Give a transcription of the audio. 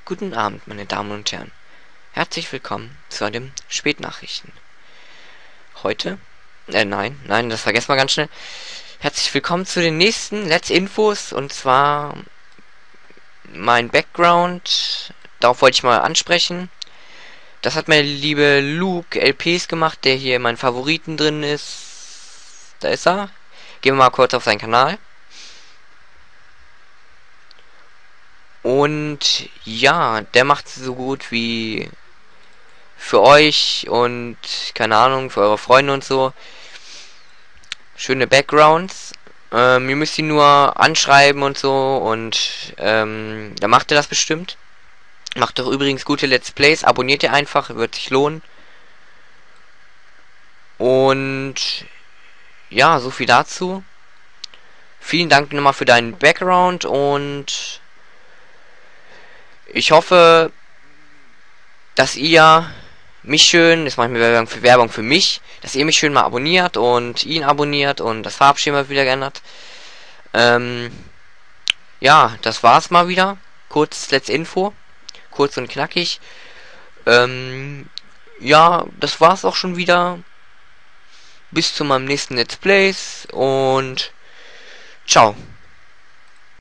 Guten Abend, meine Damen und Herren. Herzlich willkommen zu den Spätnachrichten. Heute, nein, das vergessen wir ganz schnell. Herzlich willkommen zu den nächsten Let's Infos, und zwar mein Background. Darauf wollte ich mal ansprechen. Das hat meine liebe Luke LPs gemacht, der hier in meinen Favoriten drin ist. Da ist er. Gehen wir mal kurz auf seinen Kanal. Und ja, der macht so gut wie für euch und keine Ahnung, für eure Freunde und so. Schöne Backgrounds. Ihr müsst ihn nur anschreiben und so, und da macht er das bestimmt. Macht doch übrigens gute Let's Plays. Abonniert ihr einfach, wird sich lohnen. Und ja, so viel dazu. Vielen Dank nochmal für deinen Background, und ich hoffe, dass ihr mich schön, jetzt mache ich mir Werbung für mich, dass ihr mich schön mal abonniert und ihn abonniert und das Farbschema wieder geändert. Ja, das war's mal wieder. Kurz Let's Info. Kurz und knackig. Ja, das war's auch schon wieder. Bis zu meinem nächsten Let's Plays und ciao.